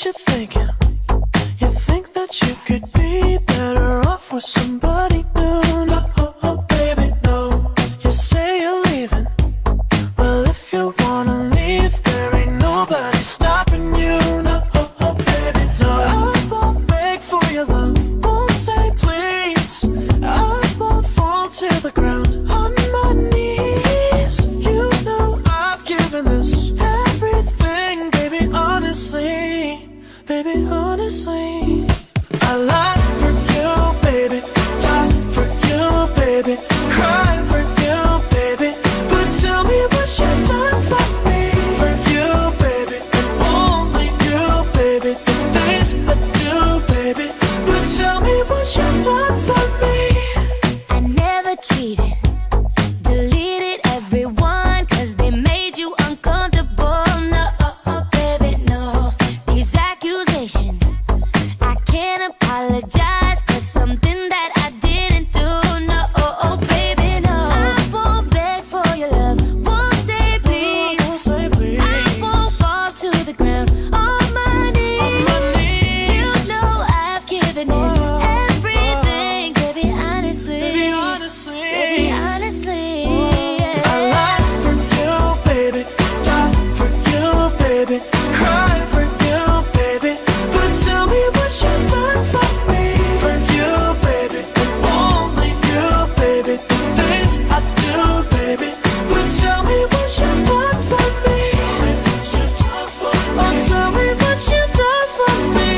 you thinking? You think that you could be better off with somebody new? No, oh, baby, no. You say you're leaving. Well, if you wanna leave, there ain't nobody stopping you. No, oh, baby, no. I won't beg for your love, won't say please. I won't fall to the ground on my knees. You know I've given this everything, baby, honestly. Baby, honestly. I lie for you, baby. Die for you, baby. Cry for you, baby. But tell me what you've done for me. For you, baby. And only you, baby. The things I do, baby. But tell me what you've done for me. I never cheated. Deleted everyone 'cause they made you uncomfortable. No, baby, no. These accusations, I can't apologize for something that I didn't do. No, baby, no. I won't beg for your love, won't say please. I won't fall to the ground on my knees. You know I've given this everything, baby, honestly. Baby, honestly. Baby, honestly, I lie for you, baby. Die for you, baby. Cry for you, baby. But tell me what you've done for me. For you, baby. And only you, baby. The things I do, baby. But tell me what you've done for me. Tell me what you've done for me. Oh, tell me what you've done for me.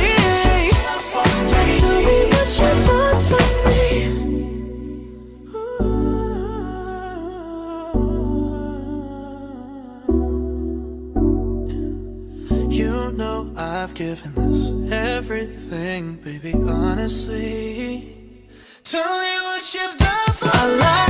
Tell me what you've done for me. You know I've given this everything, baby, honestly. Tell me what you've done for me.